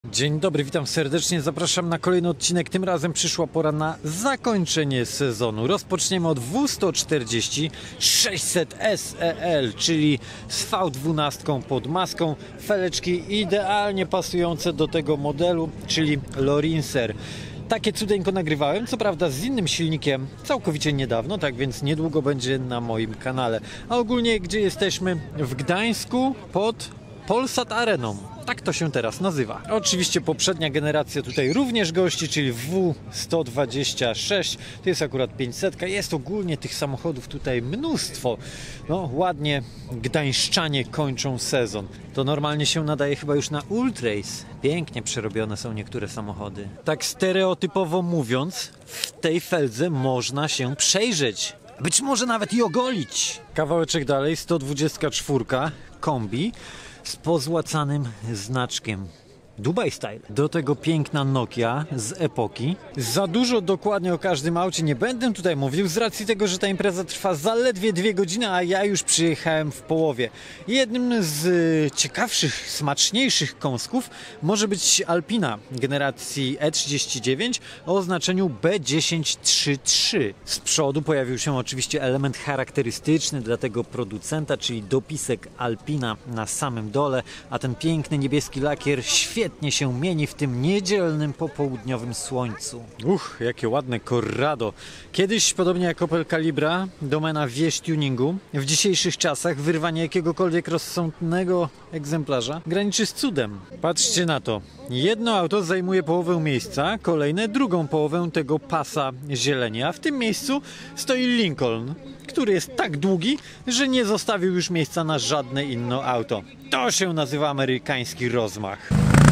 Dzień dobry, witam serdecznie, zapraszam na kolejny odcinek. Tym razem przyszła pora na zakończenie sezonu. Rozpoczniemy od W140 600 SEL, czyli z V12 pod maską. Feleczki idealnie pasujące do tego modelu, czyli Lorinser. Takie cudeńko nagrywałem, co prawda z innym silnikiem, całkowicie niedawno, tak więc niedługo będzie na moim kanale. A ogólnie gdzie jesteśmy? W Gdańsku pod Polsat Areną. Tak to się teraz nazywa. Oczywiście poprzednia generacja tutaj również gości, czyli W126. To jest akurat 500. Jest ogólnie tych samochodów tutaj mnóstwo. No ładnie gdańszczanie kończą sezon. To normalnie się nadaje chyba już na Ultrace. Pięknie przerobione są niektóre samochody. Tak stereotypowo mówiąc, w tej feldze można się przejrzeć. Być może nawet i ogolić. Kawałeczek dalej, 124 kombi z pozłacanym znaczkiem Dubai Style. Do tego piękna Nokia z epoki. Za dużo dokładnie o każdym aucie nie będę tutaj mówił, z racji tego, że ta impreza trwa zaledwie 2 godziny, a ja już przyjechałem w połowie. Jednym z ciekawszych, smaczniejszych kąsków może być Alpina generacji E39 o oznaczeniu B1033. Z przodu pojawił się oczywiście element charakterystyczny dla tego producenta, czyli dopisek Alpina na samym dole, a ten piękny niebieski lakier świetnie się mieni w tym niedzielnym popołudniowym słońcu. Jakie ładne Corrado. Kiedyś, podobnie jak Opel Calibra, domena wieś tuningu. W dzisiejszych czasach wyrwanie jakiegokolwiek rozsądnego egzemplarza graniczy z cudem. Patrzcie na to. Jedno auto zajmuje połowę miejsca, kolejne drugą połowę tego pasa zieleni, a w tym miejscu stoi Lincoln, który jest tak długi, że nie zostawił już miejsca na żadne inne auto. To się nazywa amerykański rozmach.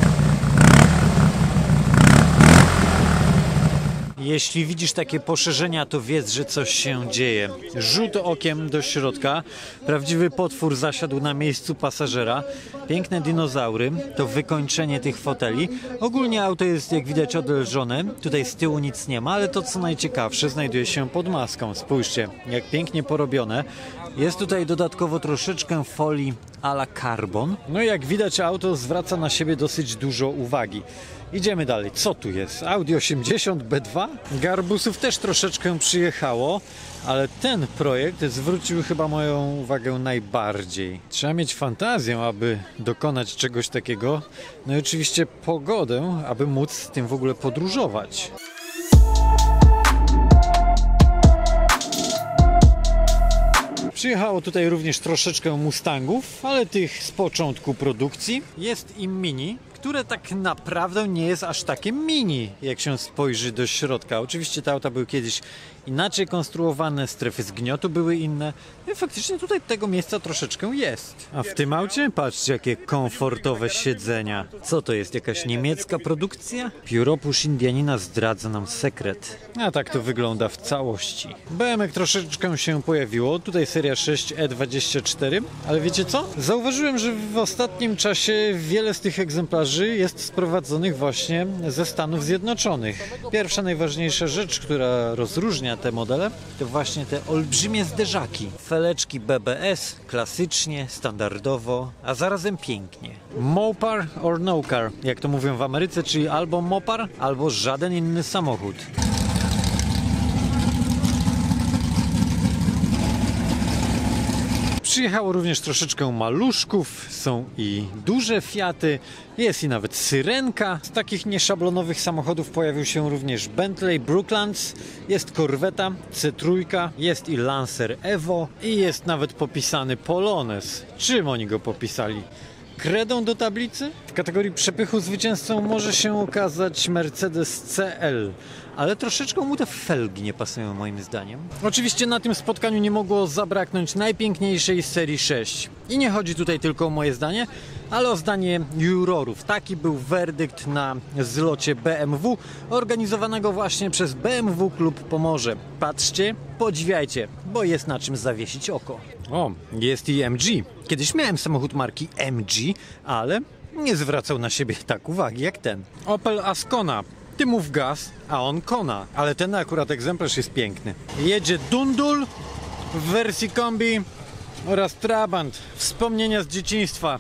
Jeśli widzisz takie poszerzenia, to wiedz, że coś się dzieje. Rzut okiem do środka. Prawdziwy potwór zasiadł na miejscu pasażera. Piękne dinozaury. To wykończenie tych foteli. Ogólnie auto jest, jak widać, odelżone. Tutaj z tyłu nic nie ma, ale to co najciekawsze znajduje się pod maską. Spójrzcie, jak pięknie porobione. Jest tutaj dodatkowo troszeczkę folii a la carbon. No i jak widać, auto zwraca na siebie dosyć dużo uwagi. Idziemy dalej. Co tu jest? Audi 80 B2? Garbusów też troszeczkę przyjechało, ale ten projekt zwrócił chyba moją uwagę najbardziej. Trzeba mieć fantazję, aby dokonać czegoś takiego. No i oczywiście pogodę, aby móc z tym w ogóle podróżować. Przyjechało tutaj również troszeczkę Mustangów, ale tych z początku produkcji. Jest im Mini, które tak naprawdę nie jest aż takie mini, jak się spojrzy do środka. Oczywiście te auta były kiedyś inaczej konstruowane, strefy zgniotu były inne i faktycznie tutaj tego miejsca troszeczkę jest. A w tym aucie patrzcie, jakie komfortowe siedzenia. Co to jest, jakaś niemiecka produkcja? Pióropusz Indianina zdradza nam sekret. A tak to wygląda w całości. BMW troszeczkę się pojawiło, tutaj seria 6 E24, ale wiecie co? Zauważyłem, że w ostatnim czasie wiele z tych egzemplarzy jest sprowadzonych właśnie ze Stanów Zjednoczonych. Pierwsza, najważniejsza rzecz, która rozróżnia te modele, to właśnie te olbrzymie zderzaki. Feleczki BBS, klasycznie, standardowo, a zarazem pięknie. Mopar or no car, jak to mówią w Ameryce, czyli albo Mopar, albo żaden inny samochód. Przyjechało również troszeczkę maluszków, są i duże Fiaty, jest i nawet Syrenka. Z takich nieszablonowych samochodów pojawił się również Bentley Brooklands, jest Corvetta C3, jest i Lancer Evo i jest nawet popisany Polones. Czym oni go popisali? Kredą do tablicy? W kategorii przepychu zwycięzcą może się okazać Mercedes CL, ale troszeczkę mu te felgi nie pasują moim zdaniem. Oczywiście na tym spotkaniu nie mogło zabraknąć najpiękniejszej z serii 6. I nie chodzi tutaj tylko o moje zdanie, ale o zdanie jurorów. Taki był werdykt na zlocie BMW, organizowanego właśnie przez BMW Klub Pomorze. Patrzcie, podziwiajcie, bo jest na czym zawiesić oko. O, jest i MG. Kiedyś miałem samochód marki MG, ale nie zwracał na siebie tak uwagi jak ten. Opel Ascona. Ty mów gaz, a on kona. Ale ten akurat egzemplarz jest piękny. Jedzie Dundul w wersji kombi oraz Trabant. Wspomnienia z dzieciństwa.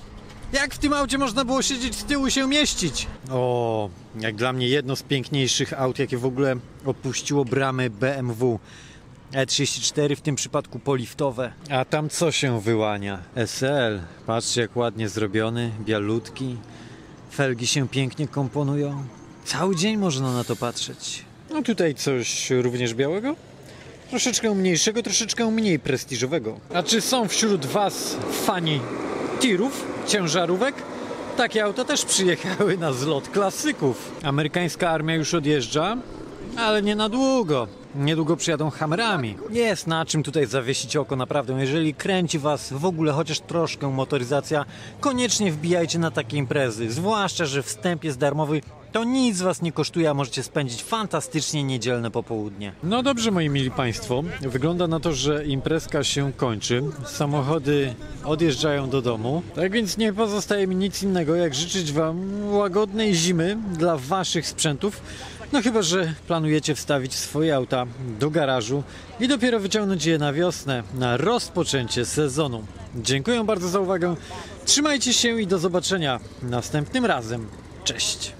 Jak w tym aucie można było siedzieć z tyłu i się mieścić? O, jak dla mnie jedno z piękniejszych aut, jakie w ogóle opuściło bramy BMW. E34, w tym przypadku poliftowe. A tam co się wyłania? SL, patrzcie jak ładnie zrobiony, bialutki. Felgi się pięknie komponują. Cały dzień można na to patrzeć. No tutaj coś również białego? Troszeczkę mniejszego, troszeczkę mniej prestiżowego. A czy są wśród Was fani tirów, ciężarówek? Takie auta też przyjechały na zlot klasyków. Amerykańska armia już odjeżdża, ale nie na długo. Niedługo przyjadą Hammerami. Jest na czym tutaj zawiesić oko, naprawdę. Jeżeli kręci Was w ogóle chociaż troszkę motoryzacja, koniecznie wbijajcie na takie imprezy. Zwłaszcza, że wstęp jest darmowy. To nic Was nie kosztuje, a możecie spędzić fantastycznie niedzielne popołudnie. No dobrze, moi mili Państwo. Wygląda na to, że imprezka się kończy. Samochody odjeżdżają do domu. Tak więc nie pozostaje mi nic innego, jak życzyć Wam łagodnej zimy dla Waszych sprzętów. No chyba że planujecie wstawić swoje auta do garażu i dopiero wyciągnąć je na wiosnę, na rozpoczęcie sezonu. Dziękuję bardzo za uwagę. Trzymajcie się i do zobaczenia następnym razem. Cześć!